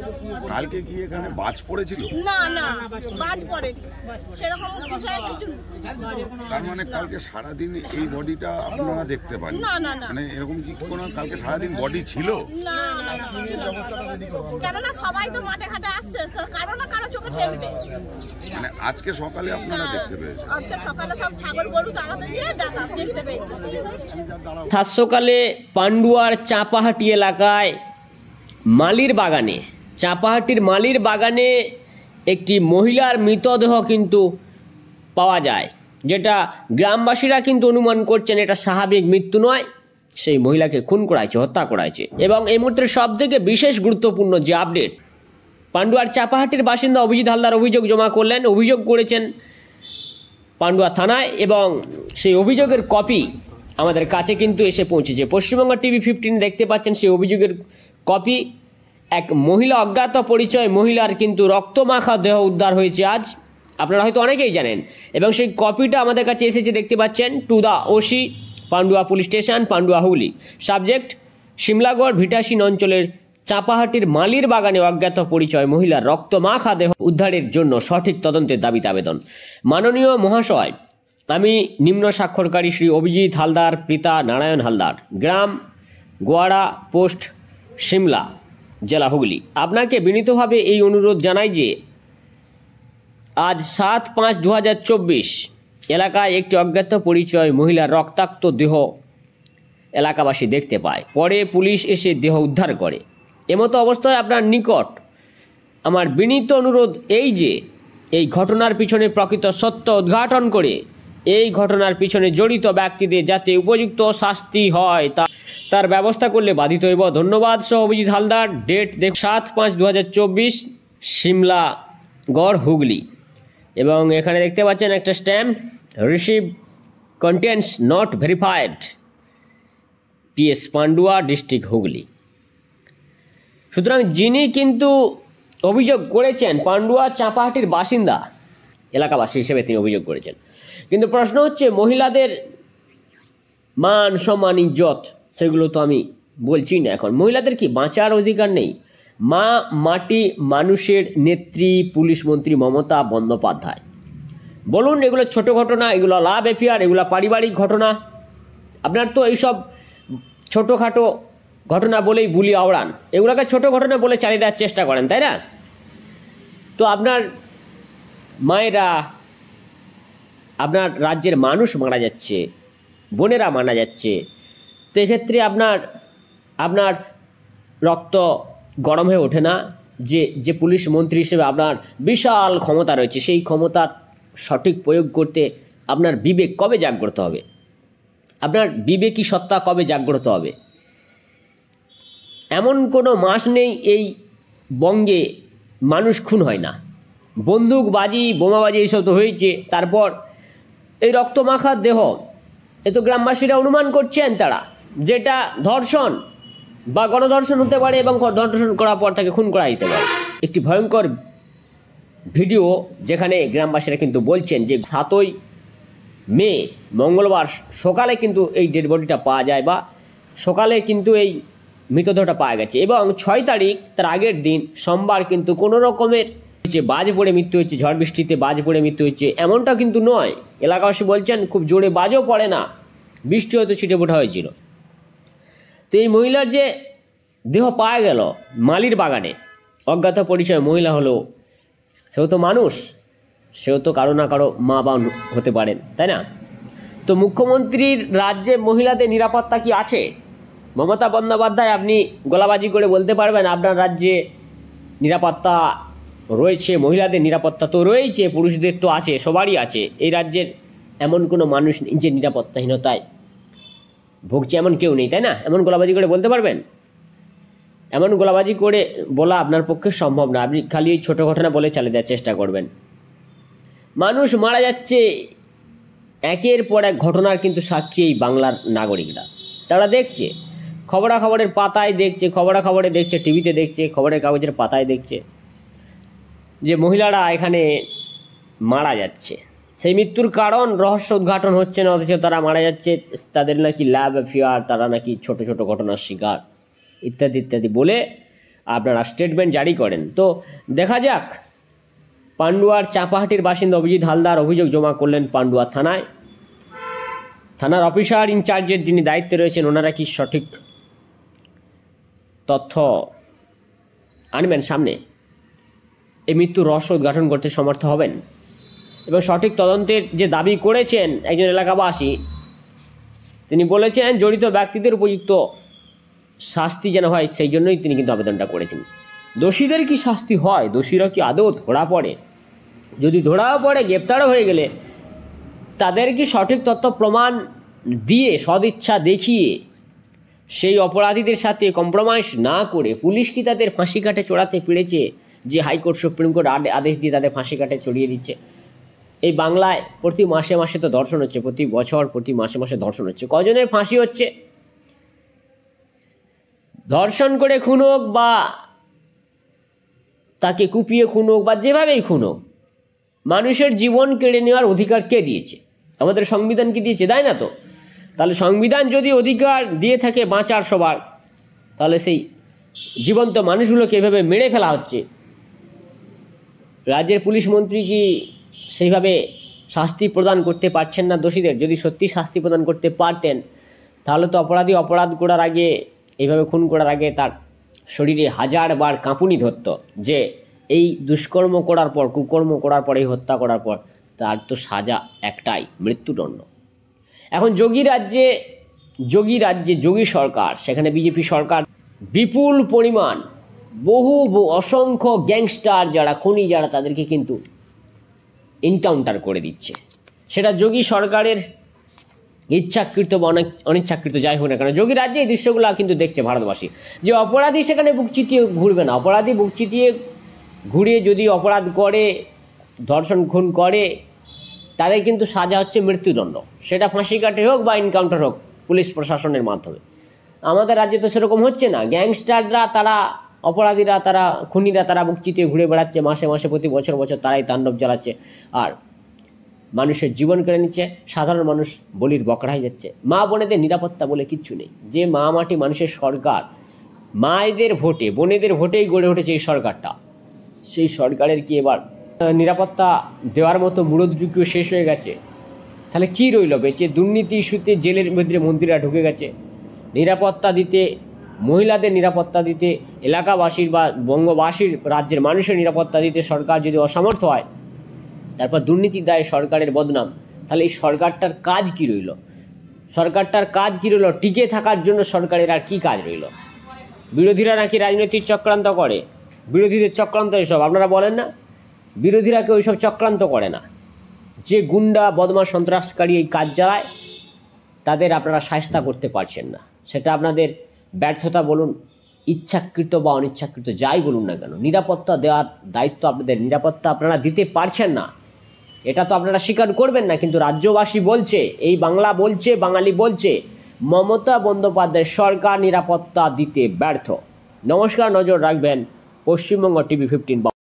কালকে কি এখানে বাজ পড়েছিল? না না, বাজ পড়েনি, সেরকম বিষয় কিছু। তার মানে কালকে সারাদিন এই বডিটা আপনারা দেখতে পান? না না না, মানে এরকম কি কোনো কালকে সারাদিন বডি ছিল? না না, কেননা সবাই তো মাঠে ঘাটে আসছে, কারো না কারো চোখে ফেলবে। মানে আজকে সকালে আপনারা দেখতে পেয়েছেন? আজকে সকালে সব ছাগল গরু তাড়াতাড়ি দিয়ে দেখতে পেয়েছি। সাত সকালে পান্ডুয়ার চাপাহাটি এলাকায় মালির বাগানে, চাপাহাটির মালির বাগানে একটি মহিলার মৃতদেহ কিন্তু পাওয়া যায়, যেটা গ্রামবাসীরা কিন্তু অনুমান করছেন এটা স্বাভাবিক মৃত্যু নয়, সেই মহিলাকে খুন করা হয়েছে, হত্যা করা হয়েছে। এবং এই মুহূর্তে সব থেকে বিশেষ গুরুত্বপূর্ণ যে আপডেট, পান্ডুয়ার চাপাহাটির বাসিন্দা অভিজিৎ হালদার অভিযোগ জমা করলেন, অভিযোগ করেছেন পান্ডুয়া থানায়, এবং সেই অভিযোগের কপি আমাদের কাছে কিন্তু এসে পৌঁছেছে। পশ্চিমবঙ্গ টিভি 15 দেখতে পাচ্ছেন সেই অভিযোগের কপি। এক মহিলা, অজ্ঞাত পরিচয় মহিলার কিন্তু রক্তমাখা দেহ উদ্ধার হয়েছে আজ, আপনারা হয়তো অনেকেই জানেন, এবং সেই কপিটা আমাদের কাছে এসেছে দেখতে পাচ্ছেন, to the OC Pandua police station, Pandua Hooghly. Subject Shimlagarh Bhitasin অঞ্চলের চাপাহাটির মালির বাগানে অজ্ঞাত পরিচয় মহিলার রক্তমাখা দেহ উদ্ধারের জন্য সঠিক তদন্তের দাবিতে আবেদন। মাননীয় মহাশয়, আমি নিম্ন স্বাক্ষরকারী শ্রী অভিজিৎ হালদার পিতা নারায়ণ হালদার, গ্রাম গোয়াড়া, পোস্ট শিমলা, জেলা হুগলি, আপনাকে বিনীতভাবে এই অনুরোধ জানাই যে আজ 7/5/2024 এলাকায় একটি অজ্ঞাত পরিচয় মহিলার রক্তাক্ত দেহ এলাকাবাসী দেখতে পায়। পরে পুলিশ এসে দেহ উদ্ধার করে। এমতো অবস্থায় আপনার নিকট আমার বিনীত অনুরোধ এই যে এই ঘটনার পিছনে প্রকৃত সত্য উদ্ঘাটন করে এই ঘটনার পিছনে জড়িত ব্যক্তিদের যাতে উপযুক্ত শাস্তি হয় তার ব্যবস্থা করলে বাধিত হইব। ধন্যবাদ। সহ অভিজিৎ হালদার। ডেট 7/5/2024, শিমলা গড়, হুগলি। এবং এখানে দেখতে পাচ্ছেন একটা stamp, receive contents not verified, PS Pandua, district Hooghly. সুতরাং যিনি কিন্তু অভিযোগ করেছেন পান্ডুয়া চাপাহাটির বাসিন্দা, এলাকাবাসী হিসেবে তিনি অভিযোগ করেছেন। কিন্তু প্রশ্ন হচ্ছে মহিলাদের মান সম্মান ইজ্জত সেগুলো তো আমি বলছি না। এখন মহিলাদের কি বাঁচার অধিকার নেই? মা মাটি মানুষের নেত্রী পুলিশ মন্ত্রী মমতা বন্দ্যোপাধ্যায় বলুন, এগুলো ছোট ঘটনা, এগুলো লাভ এফিয়ার, এগুলো পারিবারিক ঘটনা। আপনার তো এইসব ছোটোখাটো ঘটনা বলেই বুলি আওড়ান, এগুলোকে ছোট ঘটনা বলে চালিয়ে দেওয়ার চেষ্টা করেন, তাই না? তো আপনার মায়েরা, আপনার রাজ্যের মানুষ মারা যাচ্ছে, বোনেরা মারা যাচ্ছে, তো এক্ষেত্রে আপনার রক্ত গরম হয়ে ওঠে না? যে পুলিশ মন্ত্রী হিসেবে আপনার বিশাল ক্ষমতা রয়েছে, সেই ক্ষমতার সঠিক প্রয়োগ করতে আপনার বিবেক কবে জাগ্রত হবে? আপনার বিবেকী সত্তা কবে জাগ্রত হবে? এমন কোনো মাস নেই এই বঙ্গে মানুষ খুন হয় না। বন্দুকবাজি, বোমাবাজি এইসব তো হয়েছে। তারপর এই রক্তমাখার দেহ, এ তো গ্রামবাসীরা অনুমান করছেন তারা, যেটা ধর্ষণ বা গণধর্ষণ হতে পারে, এবং ধর্ষণ করার পর তাকে খুন করা যেতে পারে। একটি ভয়ঙ্কর ভিডিও যেখানে গ্রামবাসীরা কিন্তু বলছেন যে 7ই মে মঙ্গলবার সকালে কিন্তু এই ডেড বডিটা পাওয়া যায়, বা সকালে কিন্তু এই মৃতদেহটা পাওয়া গেছে। এবং 6 তারিখ তার আগের দিন সোমবার কিন্তু কোনো রকমের যে বাজ পড়ে মৃত্যু হয়েছে, ঝড় বৃষ্টিতে বাজ পড়ে মৃত্যু হয়েছে এমনটা কিন্তু নয়। এলাকাবাসী বলছেন খুব জোরে বাজও পড়ে না, বৃষ্টি হয়তো ছিটে ফোটা হয়েছিল। তো এই মহিলার যে দেহ পাওয়া গেল মালির বাগানে, অজ্ঞাত পরিচয় মহিলা হলো, সেও তো মানুষ, সেও তো কারো না কারো মা বা হতে পারেন, তাই না? তো মুখ্যমন্ত্রীর রাজ্যে মহিলাদের নিরাপত্তা কি আছে? মমতা বন্দ্যোপাধ্যায়, আপনি গলাবাজি করে বলতে পারবেন আপনার রাজ্যে নিরাপত্তা রয়েছে? মহিলাদের নিরাপত্তা তো রয়েছে, পুরুষদের তো আছে, সবারই আছে। এই রাজ্যের এমন কোনো মানুষ নেই যে নিরাপত্তাহীনতায় ভুগছে, এমন কেউ নেই, তাই না? এমন গলাবাজি করে বলতে পারবেন? এমন গলাবাজি করে বলা আপনার পক্ষে সম্ভব না। আপনি খালি এই ছোটো ঘটনা বলে চালিয়ে দেওয়ার চেষ্টা করবেন। মানুষ মারা যাচ্ছে, একের পর এক ঘটনার কিন্তু সাক্ষী এই বাংলার নাগরিকরা। তারা দেখছে, খবরাখবরের পাতায় দেখছে, খবরাখবরে দেখছে, টিভিতে দেখছে, খবরের কাগজের পাতায় দেখছে যে মহিলারা এখানে মারা যাচ্ছে। সেই মৃত্যুর কারণ রহস্য উদ্ঘাটন হচ্ছে না, অথচ তারা মারা যাচ্ছে। তাদের নাকি ল্যাব অ্যাফেয়ার, তারা নাকি ছোট ছোট ঘটনার শিকার, ইত্যাদি ইত্যাদি বলে আপনারা স্টেটমেন্ট জারি করেন। তো দেখা যাক, পান্ডুয়ার চাপাহাটির বাসিন্দা অভিজিৎ হালদার অভিযোগ জমা করলেন পান্ডুয়া থানায়। থানার অফিসার ইনচার্জের যিনি দায়িত্বে রয়েছেন ওনারা কি সঠিক তথ্য আনবেন সামনে, এই মৃত্যুর রহস্য উদ্ঘাটন করতে সমর্থ হবেন এবং সঠিক তদন্তের যে দাবি করেছেন একজন এলাকাবাসী, তিনি বলেছেন জড়িত ব্যক্তিদের উপযুক্ত শাস্তি যেন হয়, সেই জন্যই তিনি কিন্তু আবেদনটা করেছেন। দোষীদের কি শাস্তি হয়? দোষীরা কি আদৌ ধরা পড়ে? যদি ধরাও পড়ে, গ্রেপ্তারও হয়ে গেলে তাদের কি সঠিক তথ্য প্রমাণ দিয়ে সদিচ্ছা দেখিয়ে সেই অপরাধীদের সাথে কম্প্রোমাইজ না করে পুলিশ কি তাদের ফাঁসি কাটে চড়াতে পেরেছে, যে হাইকোর্ট সুপ্রিম কোর্ট আদেশ দিয়ে তাদের ফাঁসি কাটে চড়িয়ে দিচ্ছে? এই বাংলায় প্রতি মাসে মাসে তো ধর্ষণ হচ্ছে, প্রতি বছর প্রতি মাসে মাসে ধর্ষণ হচ্ছে। কজনের ফাঁসি হচ্ছে? ধর্ষণ করে খুন হোক বা তাকে কুপিয়ে খুন হোক বা যেভাবেই খুন হোক, মানুষের জীবন কেড়ে নেওয়ার অধিকার কে দিয়েছে? আমাদের সংবিধান কি দিয়েছে? দেয় না তো। তাহলে সংবিধান যদি অধিকার দিয়ে থাকে বাঁচার সবার, তাহলে সেই জীবন্ত মানুষগুলোকে এভাবে মেরে ফেলা হচ্ছে। রাজ্যের পুলিশ মন্ত্রী কি সেইভাবে শাস্তি প্রদান করতে পারছেন না দোষীদের? যদি সত্যি শাস্তি প্রদান করতে পারতেন তাহলে তো অপরাধী অপরাধ করার আগে, এইভাবে খুন করার আগে তার শরীরে হাজারবার কাঁপুনি ধরত যে এই দুষ্কর্ম করার পর, কুকর্ম করার পর, এই হত্যা করার পর তার তো সাজা একটাই, মৃত্যুদণ্ড। এখন যোগী রাজ্যে যোগী সরকার, সেখানে বিজেপি সরকার বিপুল পরিমাণ বহু অসংখ্য গ্যাংস্টার যারা খুনি যারা তাদেরকে কিন্তু এনকাউন্টার করে দিচ্ছে। সেটা যোগী সরকারের ইচ্ছাকৃত বা অনিচ্ছাকৃত যাই হোক না কেন, যোগী রাজ্যে এই দৃশ্যগুলো কিন্তু দেখছে ভারতবাসী, যে অপরাধী সেখানে বুক চিতিয়ে ঘুরবে না। অপরাধী বুক চিতিয়ে ঘুরিয়ে যদি অপরাধ করে, ধর্ষণ খুন করে, তাদের কিন্তু সাজা হচ্ছে মৃত্যুদণ্ড। সেটা ফাঁসি কাটে হোক বা এনকাউন্টার হোক পুলিশ প্রশাসনের মাধ্যমে। আমাদের রাজ্যে তো সেরকম হচ্ছে না। গ্যাংস্টাররা, তারা অপরাধীরা, তারা খুনিরা, তারা বুক চিতিয়ে ঘুরে বেড়াচ্ছে মাসে মাসে, প্রতি বছর বছর তারাই তাণ্ডব চালাচ্ছে আর মানুষের জীবন কেড়ে নিচ্ছে। সাধারণ মানুষ বলির বকরা হয়ে যাচ্ছে। মা বোনেদের নিরাপত্তা বলে কিচ্ছু নেই। যে মা মাটি মানুষের সরকার, মায়েদের ভোটে, বোনেদের ভোটেই গড়ে উঠেছে এই সরকারটা, সেই সরকারের কি এবার নিরাপত্তা দেওয়ার মতো মুরদটুকুও শেষ হয়ে গেছে? তাহলে কি রইল বেঁচে? দুর্নীতি ইস্যুতে জেলের মধ্যে মন্ত্রীরা ঢুকে গেছে। নিরাপত্তা দিতে, মহিলাদের নিরাপত্তা দিতে, এলাকাবাসীর বা বঙ্গবাসীর, রাজ্যের মানুষের নিরাপত্তা দিতে সরকার যদি অসমর্থ হয়, তারপর দুর্নীতির দায়ে সরকারের বদনাম, তাহলে এই সরকারটার কাজ কি রইল? সরকারটার কাজ কি রইল? টিকে থাকার জন্য সরকারের আর কি কাজ রইল? বিরোধীরা নাকি রাজনৈতিক চক্রান্ত করে, বিরোধীদের চক্রান্ত এসব। আপনারা বলেন না, বিরোধীরা কেউ ওইসব চক্রান্ত করে না। যে গুন্ডা বদমাশ সন্ত্রাসকারী এই কাজ চালায়, তাদের আপনারা শায়েস্তা করতে পারছেন না। সেটা আপনাদের ব্যর্থতা বলুন, ইচ্ছাকৃত বা অনিচ্ছাকৃত, যাই বলুন না কেন, নিরাপত্তা দেওয়ার দায়িত্ব আপনাদের। নিরাপত্তা আপনারা দিতে পারছেন না, এটা তো আপনারা স্বীকার করবেন না। কিন্তু রাজ্যবাসী বলছে, এই বাংলা বলছে, বাঙালি বলছে, মমতা বন্দ্যোপাধ্যায়ের সরকার নিরাপত্তা দিতে ব্যর্থ। নমস্কার, নজর রাখবেন পশ্চিমবঙ্গ TV 15।